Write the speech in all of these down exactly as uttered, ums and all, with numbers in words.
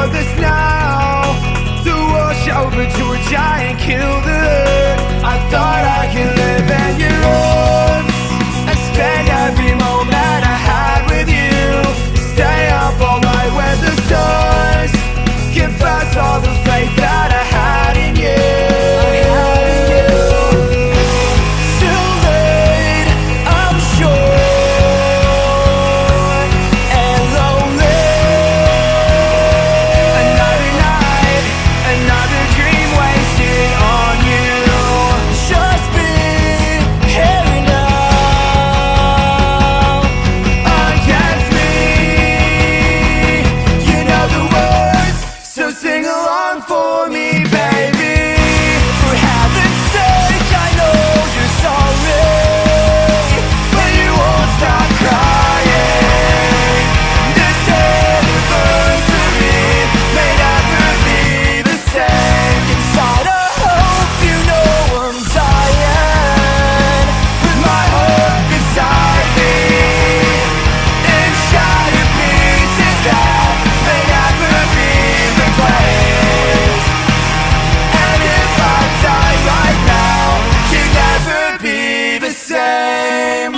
of this now, to wash over to a giant, kill the herd. I thought I could live in your arms and spend every moment I had with you. Stay up all night when the stars confess all the faith that I had in you. Too late, I'm sure, and lonely. Another night, another dream wasted on you. Just be here now against me. You know the words, so sing along for me, baby. For heaven's sake, I know you're sorry, but you won't stop crying. This anniversary may never be the same. Inside I hope you know I'm dying, with my heart beside me, in shattered pieces that may never be replaced. And if I die right now, you'll never be the same.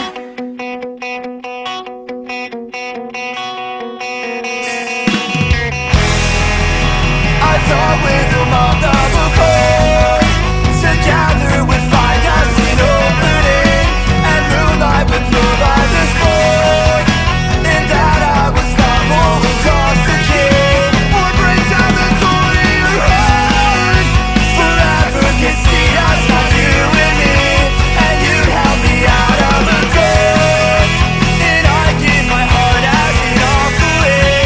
I thought with the month of a chord, together we'd find us an opening, and moonlight would look like the sport, and that I would stumble across the key, or break down the door to your heart. Forever could see us, not you and me, and you'd help me out of the dark, and I'd give my heart as an offering.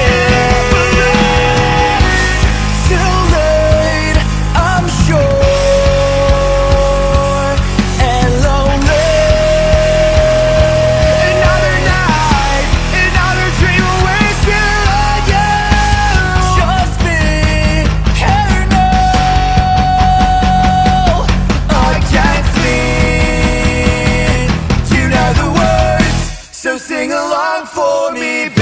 Too late, I'm sure, and lonely. Another night, another dream wasted on you. Just be here now against me. You know the words, so sing along for me,